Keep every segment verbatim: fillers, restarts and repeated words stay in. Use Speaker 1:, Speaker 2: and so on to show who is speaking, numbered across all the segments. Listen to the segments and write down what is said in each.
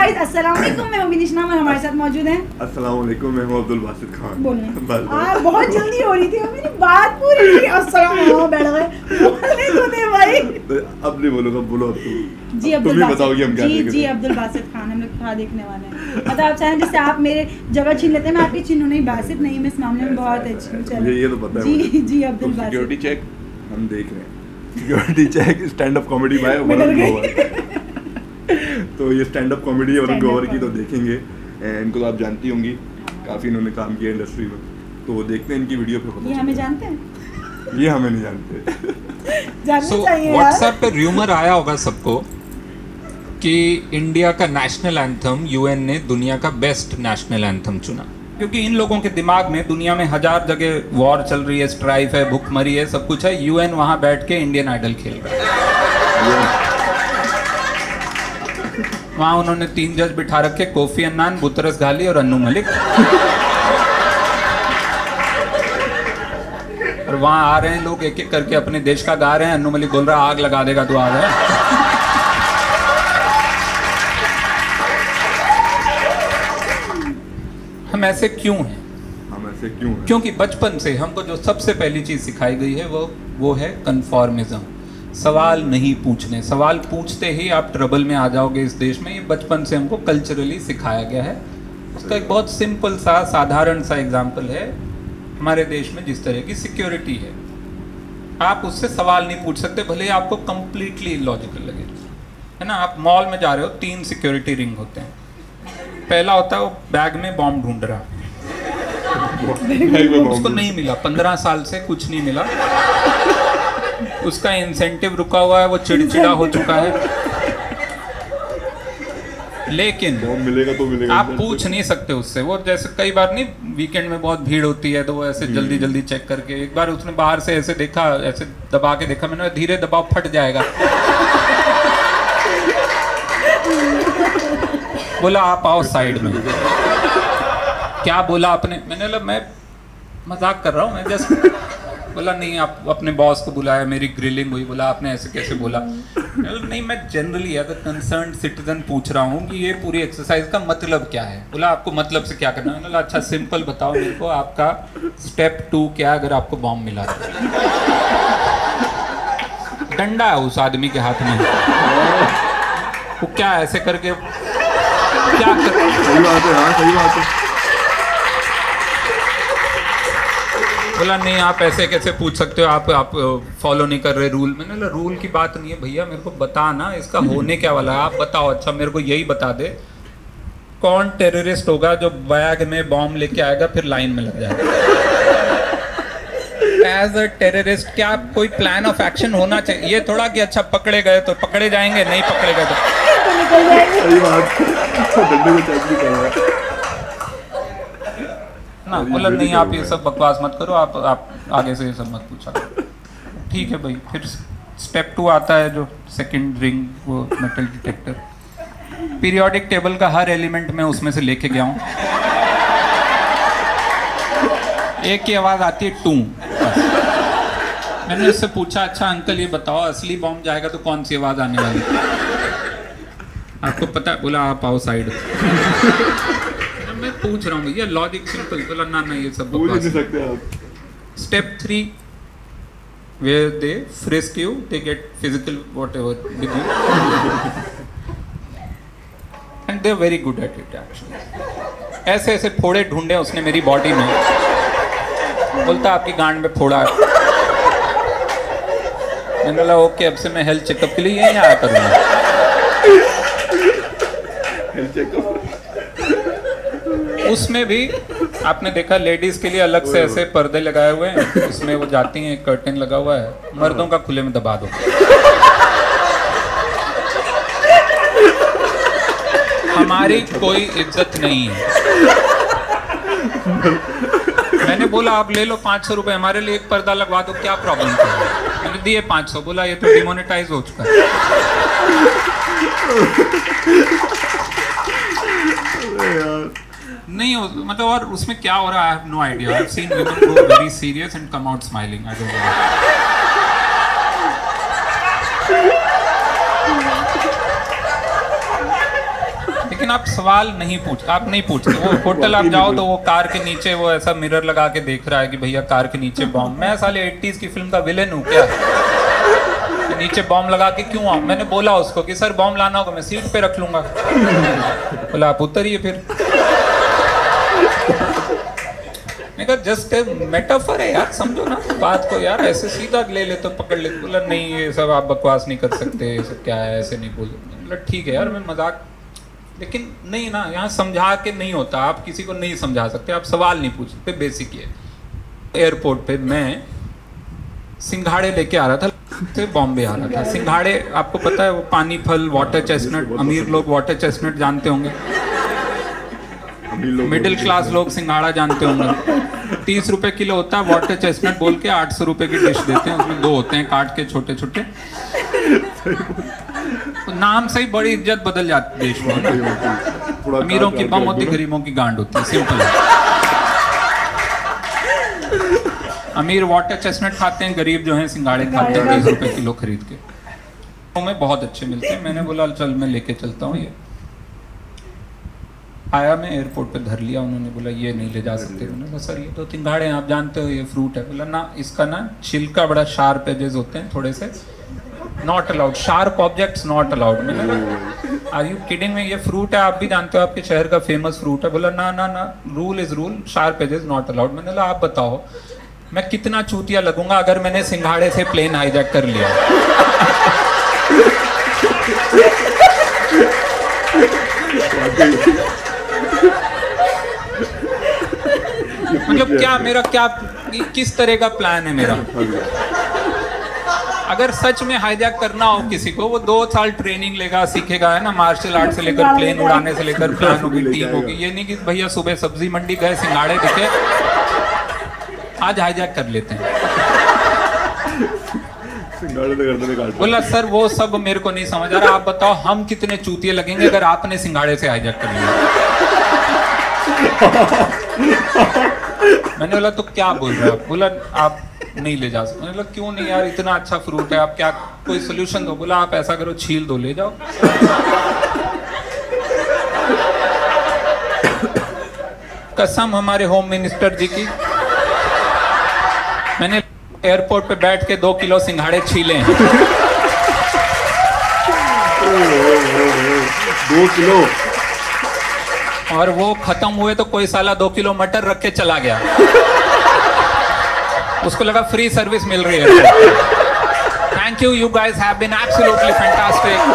Speaker 1: Guys अस्सलाम वालेकुम, मैं हूं निशना और हमारे साथ मौजूद हैं।
Speaker 2: अस्सलाम वालेकुम, मैं हूं अब्दुल बासित खान।
Speaker 1: बोलने आ, बहुत जल्दी हो रही थी मेरी बात पूरी नहीं। अस्सलाम वालेकुम बैठ गए बोलने तो दे भाई।
Speaker 2: अब नहीं बोलूंगा, बोलो अब तुम।
Speaker 1: जी अब्दुल
Speaker 2: तुम ही बताओ कि हम क्या
Speaker 1: जी
Speaker 2: देख
Speaker 1: जी
Speaker 2: रहे हैं।
Speaker 1: अब्दुल बासित खान हम लोग क्या देखने वाले हैं। मतलब आप चाहें जैसे आप मेरे जगह छीन लेते हैं, मैं आपकी छीनू नहीं। बासित नहीं, मैं इस मामले में बहुत अच्छी हूं। चलो
Speaker 2: ये तो पता है
Speaker 1: जी जी अब्दुल बासित।
Speaker 2: सिक्योरिटी चेक हम देख रहे हैं। Security check stand up comedy by Varun Grover. तो ये स्टैंड अप कॉमेडी है वरुण ग्रोवर की, तो देखेंगे। इनको तो आप जानती होंगी, काफी इन्होंने काम किया इंडस्ट्री में, तो देखते हैं इनकी वीडियो पे।
Speaker 1: ये हमें जानते हैं,
Speaker 2: ये हमें नहीं जानते।
Speaker 1: जानना
Speaker 3: so,
Speaker 1: चाहिए यार।
Speaker 3: व्हाट्सएप पे र्यूमर आया होगा सबको कि इंडिया का नेशनल एंथम यूएन ने दुनिया का बेस्ट नेशनल एंथम चुना,
Speaker 4: क्योंकि इन लोगों के दिमाग में दुनिया में हजार जगह वॉर चल रही है, स्ट्राइफ है, भुखमरी है, सब कुछ है। यूएन वहां बैठ के इंडियन आइडल खेल रहा है। वहां उन्होंने तीन जज बिठा रखे, कोफी अन्नान, बुतरस घाली और अन्नू मलिक। और वहां आ रहे हैं लोग एक एक करके अपने देश का गा रहे हैं। अन्नू मलिक बोल रहा है आग लगा देगा तो आ गया। हम ऐसे क्यों हैं?
Speaker 2: हम ऐसे क्यों हैं?
Speaker 4: क्योंकि बचपन से हमको जो सबसे पहली चीज सिखाई गई है वो वो है कन्फॉर्मिज्म। सवाल नहीं पूछने, सवाल पूछते ही आप ट्रबल में आ जाओगे इस देश में। ये बचपन से हमको कल्चरली सिखाया गया है। उसका एक बहुत सिंपल सा साधारण सा एग्जांपल है, हमारे देश में जिस तरह की सिक्योरिटी है, आप उससे सवाल नहीं पूछ सकते, भले ही आपको कंप्लीटली इलॉजिकल लगे, है ना। आप मॉल में जा रहे हो, तीन सिक्योरिटी रिंग होते हैं। पहला होता है वो बैग में बॉम्ब ढूंढ रहा, उसको नहीं मिला, पंद्रह साल से कुछ नहीं मिला, उसका इंसेंटिव रुका हुआ है, वो चिड़चिड़ा हो चुका है। लेकिन
Speaker 2: मिलेगा तो मिलेगा,
Speaker 4: आप पूछ नहीं सकते उससे। वो जैसे कई बार नहीं, वीकेंड में बहुत भीड़ होती है तो वो ऐसे जल्दी जल्दी चेक करके, एक बार उसने बाहर से ऐसे देखा, ऐसे दबा के देखा, मैंने धीरे दबाव फट जाएगा। बोला आप आओ साइड में। क्या बोला आपने? मैंने बोला मैं मजाक कर रहा हूँ, मैं जस्ट। बोला नहीं, आप अपने बॉस को बुलाया, मेरी ग्रिलिंग हुई। बोला आपने ऐसे कैसे बोला? नहीं, मैं generally as a concern citizen पूछ रहा हूँ कि ये पूरी एक्सरसाइज का मतलब क्या है। बोला आपको मतलब से क्या करना है? बोला अच्छा सिंपल बताओ मेरे को, आपका स्टेप टू क्या अगर आपको बॉम्ब मिला तो? डंडा है उस आदमी के हाथ में, वो क्या ऐसे करके क्या कर?
Speaker 2: सही बात है, हाँ सही बात है।
Speaker 4: बोला नहीं, आप ऐसे कैसे पूछ सकते हो, आप आप फॉलो नहीं कर रहे रूल। मैंने बोला रूल की बात नहीं है भैया, मेरे को बता ना इसका होने क्या वाला है, आप बताओ। अच्छा मेरे को यही बता दे, कौन टेररिस्ट होगा जो बैग में बॉम्ब लेके आएगा फिर लाइन में लग जाएगा? एज अ टेररिस्ट क्या कोई प्लान ऑफ एक्शन होना चाहिए? ये थोड़ा कि अच्छा पकड़े गए तो पकड़े जाएंगे, नहीं पकड़े गए तो
Speaker 2: सही बात, डंडे को चेक भी कर रहा है
Speaker 4: ना। बोला नहीं, आप ये सब बकवास मत करो, आप आप आगे से ये सब मत पूछा। ठीक है भाई। फिर स्टेप टू आता है जो सेकंड रिंग, वो मेटल डिटेक्टर। पीरियोडिक टेबल का हर एलिमेंट मैं उसमें से लेके गया हूँ। एक की आवाज़ आती है टू। मैंने उससे पूछा अच्छा अंकल ये बताओ असली बॉम्ब जाएगा तो कौन सी आवाज़ आने वाली? आपको पता है? बोला आप आओ साइड। मैं पूछ रहा हूँ भैया, लॉजिक सिंपल। बोला ना ना ये सब
Speaker 2: पूछ नहीं सकते आप।
Speaker 4: Step three, where they frisk you, they get physical whatever with you, and they are very good at it actually. ऐसे ऐसे फोड़े ढूंढे उसने मेरी बॉडी में। बोलता आपकी गांड में फोड़ा है। मैंने बोला ओके, अब से मैं हेल्थ चेकअप के लिए यहीं आया करूँगा।
Speaker 2: हेल्थ चेकअप
Speaker 4: उसमें भी आपने देखा लेडीज के लिए अलग से ऐसे पर्दे लगाए हुए हैं, उसमें वो जाती हैं, कर्टेन लगा हुआ है। मर्दों का खुले में दबा दो। हमारी कोई इज्जत नहीं है। मैंने बोला आप ले लो पाँच सौ रुपये, हमारे लिए एक पर्दा लगवा दो, क्या प्रॉब्लम है? मैंने दिए पाँच सौ। बोला ये तो डिमोनेटाइज हो चुका है। नहीं हो, मतलब और उसमें क्या हो रहा है I have no idea. I have seen women go very serious and come out smiling. I don't know. लेकिन आप सवाल नहीं पूछ आप नहीं पूछते। वो होटल आप जाओ तो वो कार के नीचे वो ऐसा मिरर लगा के देख रहा है कि भैया कार के नीचे बॉम्ब। मैं साले एट्टीज़ की फिल्म का विलेन हूँ क्या? नीचे बॉम्ब लगा के क्यों आऊँ? मैंने बोला उसको कि सर बॉम्ब लाना होगा मैं सीट पे रख लूंगा। बोला आप उतरिए फिर। मैं कहा जस्ट मेटाफर है यार, समझो ना बात को यार, ऐसे सीधा ले ले तो पकड़ ले। बोला नहीं ये सब आप बकवास नहीं कर सकते, ये सब क्या है, ऐसे नहीं बोल। मतलब ठीक है यार मैं मजाक, लेकिन नहीं ना, यहाँ समझा के नहीं होता। आप किसी को नहीं समझा सकते, आप सवाल नहीं पूछ सकते, बेसिक ये। एयरपोर्ट पे मैं सिंघाड़े लेके आ रहा था, से बॉम्बे आ रहा था। सिंघाड़े आपको पता है वो पानी फल, वाटर चेस्टनट, अमीर लोग वाटर चेस्टनट जानते होंगे, मिडिल क्लास लोग सिंघाड़ा जानते होंगे। तीस रुपए किलो होता है वाटर चेस्टनट बोल के आठ सौ रुपए की डिश देते हैं, उसमें दो होते हैं काट के छोटे छोटे। तो नाम से ही बड़ी इज्जत बदल जाती है देश में। अमीरों की बम होती, गरीबों की गांड होती है, सिंपल है। अमीर वाटर चेस्टनट खाते हैं, गरीब जो हैं सिंघाड़े खाते हैं तीस रुपए किलो खरीद के। तो में बहुत अच्छे मिलते हैं। मैंने बोला चल मैं लेके चलता हूँ। ये आया, मैं एयरपोर्ट पे धर लिया। उन्होंने बोला ये नहीं ले जा सकते। उन्होंने कहा सर ये तो सिंघाड़े हैं, आप जानते हो ये फ्रूट है। बोला ना इसका ना छिलका बड़ा शार्प एजेस होते हैं थोड़े से, not allowed, sharp objects not allowed. मैंने आर यू किडिंग में, ये फ्रूट है आप भी जानते हो, आपके शहर का फेमस फ्रूट है। बोला ना ना ना, rule is rule, sharp edges not allowed. मैंने बोला आप बताओ मैं कितना चूतिया लगूंगा अगर मैंने सिंघाड़े से प्लेन हाईजैक कर लिया। मतलब क्या मेरा क्या किस तरह का प्लान है मेरा? अगर सच में हाईजैक करना हो किसी को, वो दो साल ट्रेनिंग लेगा, सीखेगा, है ना, मार्शल आर्ट से लेकर प्लेन उड़ाने से लेकर प्लान होगी, टीम होगी। ये नहीं कि भैया सुबह सब्जी मंडी गए, सिंघाड़े दिखे, आज हाईजैक कर लेते हैं। बोला सर वो सब मेरे को नहीं समझ आ रहा, आप बताओ हम कितने चूतिए लगेंगे अगर आपने सिंघाड़े से हाईजैक कर लिया। मैंने बोला तो क्या बोल रहे हो आप? बोला आप नहीं ले जा सकते। मैंने बोला क्यों नहीं यार, इतना अच्छा फ्रूट है, आप क्या कोई सोल्यूशन दो। बोला आप ऐसा करो छील दो, ले जाओ। कसम हमारे होम मिनिस्टर जी की, मैंने एयरपोर्ट पे बैठ के दो किलो सिंघाड़े छीले हैं।
Speaker 2: दो किलो
Speaker 4: और वो खत्म हुए तो कोई साला दो किलो मटर रख के चला गया। उसको लगा फ्री सर्विस मिल रही है। Thank you, you guys have been absolutely fantastic.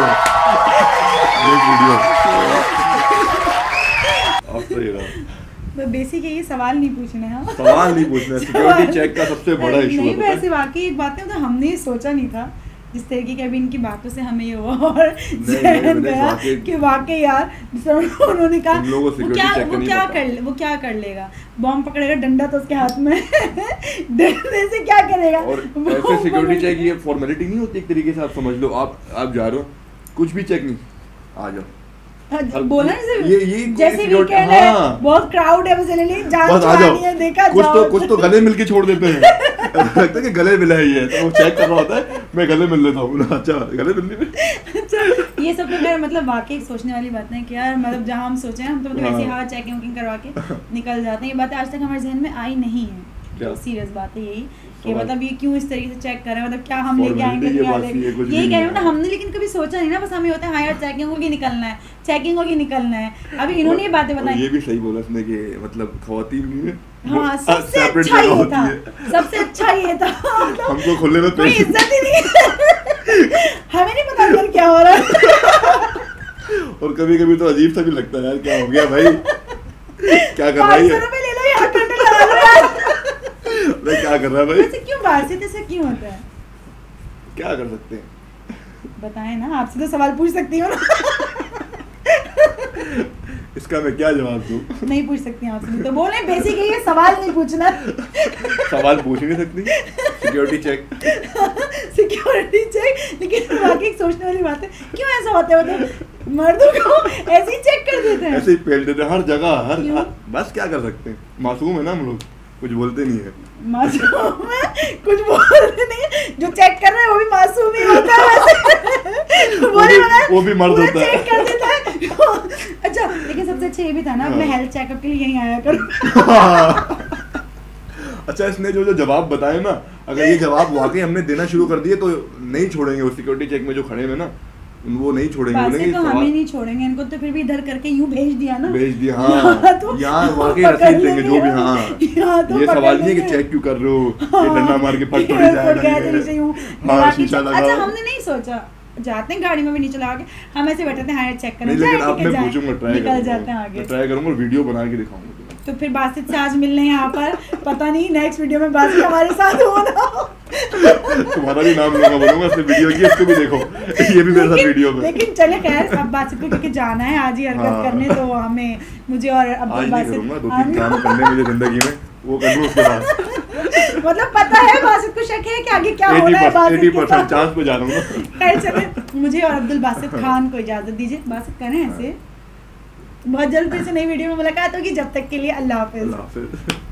Speaker 1: तो बेसिक ये सवाल नहीं पूछने हैं,
Speaker 2: सवाल नहीं पूछना, सिक्योरिटी चेक का सबसे बड़ा इशू है।
Speaker 1: वैसे वाकई एक बात है, तो हमने सोचा नहीं था जिस तरीके के अभी इनकी बातों से हमें ये हुआ और जहन गया कि वाकई यार उन्होंने कहा वो क्या वो क्या कर वो क्या कर लेगा, बॉम्ब पकड़ेगा, डंडा तो उसके हाथ में, डंडे से क्या करेगा।
Speaker 2: और ऐसे सिक्योरिटी चेक ये फॉर्मेलिटी नहीं होती, एक तरीके से आप समझ लो, आप आप जा रहे हो, कुछ भी चेक नहीं, आ जाओ।
Speaker 1: बोला
Speaker 2: ये ये
Speaker 1: जैसे वीकेंड है, बहुत क्राउड है, बस ले ली जान छुड़ानी है, देखा
Speaker 2: कुछ तो कुछ तो गले मिल के छोड़ देते हैं। लगता है कि गले मिला ही है, तो वो चेक कर रहा होता है, मैं गले मिल लेता हूँ। अच्छा गले मिलने में
Speaker 1: अच्छा, ये सब तो मेरा मतलब वाकई सोचने वाली बात है कि यार मतलब जहाँ हम सोचे हम तो मतलब ऐसे हाँ चेकिंग वकिंग करवा के निकल जाते हैं। ये बातें आज तक हमारे जहन में आई नहीं है। तो सीरियस बात है यही कि मतलब ये क्यों इस तरीके से चेक कर रहे हैं, मतलब क्या हम लेके आएंगे यही कह रहे हो ना हमने, लेकिन कभी सोचा नहीं ना, बस हमें होता है हाँ यार चेकिंग होगी निकलना है, चेकिंग होगी निकलना है। अभी इन्होंने ये बातें बताई,
Speaker 2: ये भी सही बोला इसने कि मतलब खवातीन में
Speaker 1: हाँ सबसे अच्छा ये था, सबसे अच्छा ये था,
Speaker 2: हमको खुले में
Speaker 1: कोई इज्जत ही नहीं, हमें नहीं पता अंदर क्या हो रहा है।
Speaker 2: और कभी कभी तो अजीब सा भी लगता है यार, क्या हो गया भाई, क्या कर रहा है,
Speaker 1: ले लो यार, कंटे लगा लो यार,
Speaker 2: क्या कर रहा है भाई,
Speaker 1: ऐसे क्यों बात से ऐसा क्यों होता है,
Speaker 2: क्या कर सकते हैं
Speaker 1: बताएं ना, आपसे तो सवाल पूछ सकती हो ना।
Speaker 2: इसका मैं क्या जवाब दूं?
Speaker 1: नहीं पूछ सकती आपसे, तो बोले बेसिक है ये, सवाल नहीं पूछना।
Speaker 2: सवाल पूछ नहीं सकती, सिक्योरिटी चेक
Speaker 1: सिक्योरिटी चेक, लेकिन वाकई सोचने वाली बात है, क्यों ऐसा होता है, मतलब मर्दों को ऐसे ही चेक कर देते हैं,
Speaker 2: ऐसे ही पेल देते हैं हर जगह, हर बस क्या कर सकते हैं, मासूम है ना हम लोग, कुछ बोलते नहीं है,
Speaker 1: मासूम है कुछ बोलते नहीं है, जो चेक कर रहे हैं वो भी मासूम ही होता है वैसे, वो भी
Speaker 2: वो भी मर्द होता है,
Speaker 1: चेक कर देता है, सबसे अच्छा ये भी था ना, अपने हेल्थ चेकअप के लिए यहीं आया करो।
Speaker 2: अच्छा, इसने जो जो जवाब बताए ना, अगर ये जवाब वाकई हमने देना शुरू कर दिए तो नहीं छोड़ेंगे, वो सिक्योरिटी चेक में जो खड़े हैं ना वो नहीं छोड़ेंगे, बोलेंगे
Speaker 1: तो हमें नहीं छोड़ेंगे, इनको तो फिर भी इधर करके यूं भेज दिया ना,
Speaker 2: भेज दिया। हाँ, तो यहाँ वाकई रसीद देंगे जो भी। हाँ, तो ये सवाल नहीं है कि चेक क्यों कर रहे हो, ये डंडा मार के फट थोड़ी जाएगा। हाँ, शीशा लगा।
Speaker 1: अच्छा, हमने नहीं सोचा, जाते हैं गाड़ी में भी नीचे लगा के, हम ऐसे बैठे थे, हाँ चेक करने,
Speaker 2: लेकिन अब मैं पूछूंगा, ट्राई
Speaker 1: निकल जाते हैं आगे,
Speaker 2: ट्राई करूंगा, वीडियो बना के दिखाऊंगा।
Speaker 1: तो फिर बासित से आज मिलने यहाँ पर, पता नहीं नेक्स्ट वीडियो में बासित हमारे साथ हो ना हो।
Speaker 2: तुम्हारा भी नाम लूंगा, बोलूंगा इससे वीडियो की, इसको भी देखो, ये भी मेरे साथ वीडियो में।
Speaker 1: लेकिन चले खैर, अब बासित को क्योंकि जाना है आज ही हरकत हाँ। करने, तो हमें मुझे और अब्दुल बासित
Speaker 2: दो तीन काम करने मुझे जिंदगी में, वो कर लूं उसके बाद।
Speaker 1: मतलब पता है बासित को शक है कि आगे क्या होना है, बासित के साथ
Speaker 2: चांस पे जा रहा हूं।
Speaker 1: खैर चले, मुझे और अब्दुल बासित खान को इजाजत दीजिए, बासित करें ऐसे, बहुत जल्द फिर से नई वीडियो में मुलाकात होगी, जब तक के लिए अल्लाह हाफिज।